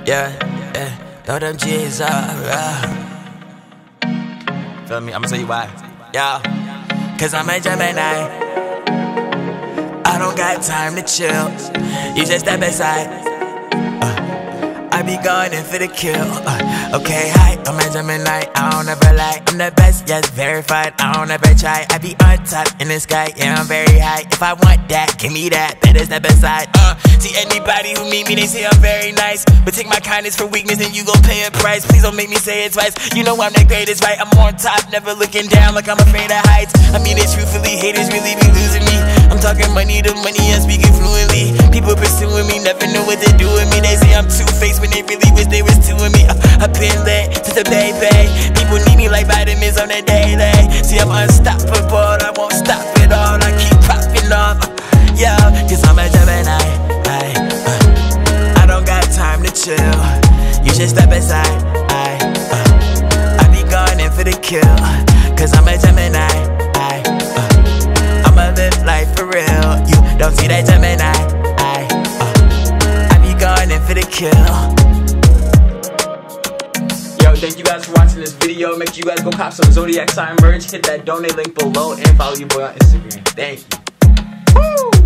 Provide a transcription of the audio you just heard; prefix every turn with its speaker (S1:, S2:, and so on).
S1: Yeah, throw them G's up, Feel me? I'ma tell you why. Yeah, cause I'm a Gemini. I don't got time to chill. You just step aside. I be going in for the kill. Okay, hi, I'm a Gemini. I don't ever lie. I'm the best, yes, verified. I don't ever try. I be on top in the sky, yeah, I'm very high. If I want that, give me that. Better step aside. See anybody who meet me, they say I'm very nice. But take my kindness for weakness, then you gon' pay a price. Please don't make me say it twice. You know I'm the greatest, right? I'm on top, never looking down like I'm afraid of heights. I mean it truthfully, haters really be losing me. I'm talking money to money, I'm speaking fluently. People pursuing me, never know what to do with me. They say I'm two-faced when they really wish they was two of me. I've been lit since the baby. People need me like vitamins on the daily. See, I'm unstoppable, I won't stop it all. I keep popping off, yeah, cause I'm a Gemini. I don't got time to chill. You should step aside. I be going in for the kill. Cause I'm a Gemini. I'ma live life for real. You don't see that Gemini. I be going in for the kill. Yo, thank you guys for watching this video. Make sure you guys go cop some Zodiac sign merch. Hit that donate link below and follow your boy on Instagram. Thank you. Woo!